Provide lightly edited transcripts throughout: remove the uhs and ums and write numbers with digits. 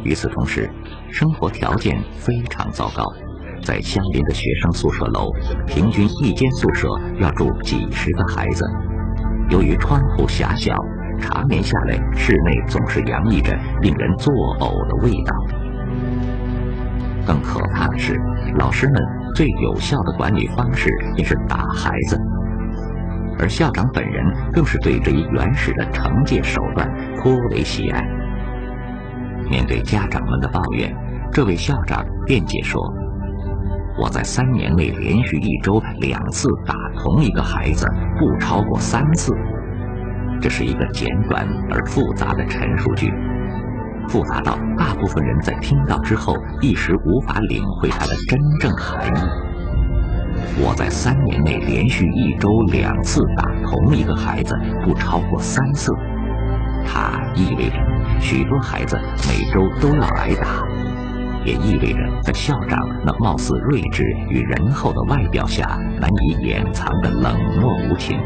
与此同时，生活条件非常糟糕，在相邻的学生宿舍楼，平均一间宿舍要住几十个孩子。由于窗户狭小，常年下来，室内总是洋溢着令人作呕的味道。更可怕的是，老师们最有效的管理方式也是打孩子，而校长本人更是对这一原始的惩戒手段颇为喜爱。面对家长们的抱怨，这位校长辩解说：“我在3年内连续1周2次打同一个孩子，不超过3次。”这是一个简短而复杂的陈述句，复杂到大部分人在听到之后一时无法领会它的真正含义。我在3年内连续1周2次打同一个孩子，不超过3次。它意味着许多孩子每周都要挨打，也意味着在校长那貌似睿智与仁厚的外表下难以掩藏的冷漠无情。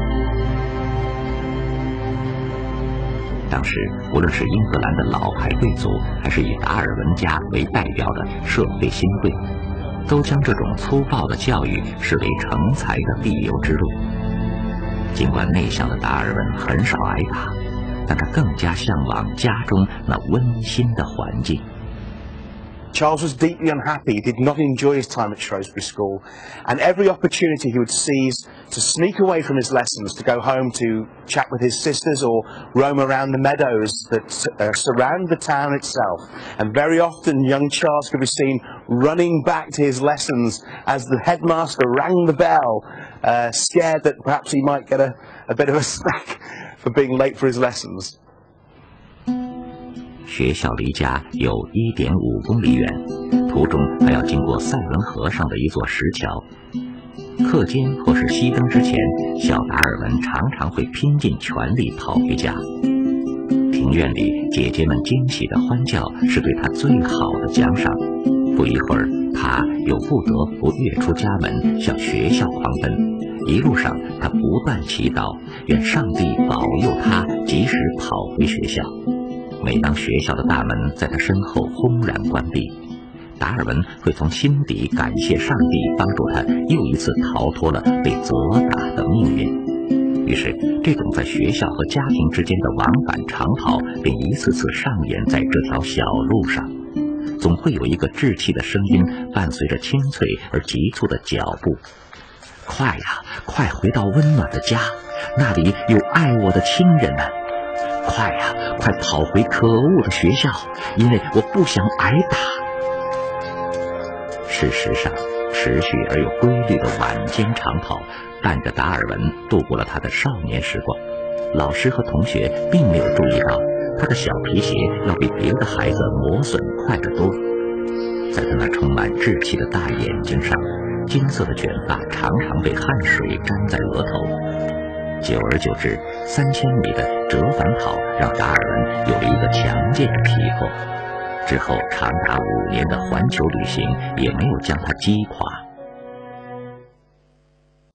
当时，无论是英格兰的老牌贵族，还是以达尔文家为代表的社会新贵，都将这种粗暴的教育视为成才的必由之路。尽管内向的达尔文很少挨打，但他更加向往家中那温馨的环境。 Charles was deeply unhappy. He did not enjoy his time at Shrewsbury School, and every opportunity he would seize to sneak away from his lessons, to go home to chat with his sisters or roam around the meadows that surround the town itself. And very often young Charles could be seen running back to his lessons as the headmaster rang the bell, scared that perhaps he might get a bit of a smack for being late for his lessons. 学校离家有1.5公里远，途中还要经过塞伦河上的一座石桥。课间或是熄灯之前，小达尔文常常会拼尽全力跑回家。庭院里姐姐们惊喜的欢叫是对他最好的奖赏。不一会儿，他又不得不跃出家门向学校狂奔。一路上，他不断祈祷，愿上帝保佑他及时跑回学校。每当学校的大门在他身后轰然关闭，达尔文会从心底感谢上帝帮助他又一次逃脱了被责打的命运。于是，这种在学校和家庭之间的往返长跑便一次次上演在这条小路上。总会有一个稚气的声音伴随着清脆而急促的脚步：“快呀，快回到温暖的家，那里有爱我的亲人们！快呀，快跑回可恶的学校，因为我不想挨打。”事实上，持续而有规律的晚间长跑伴着达尔文度过了他的少年时光。老师和同学并没有注意到他的小皮鞋要比别的孩子磨损快得多。在他那充满稚气的大眼睛上，金色的卷发常常被汗水沾在额头。久而久之，3000米的折返跑让达尔文有了一个强健的体魄。之后长达5年的环球旅行也没有将他击垮。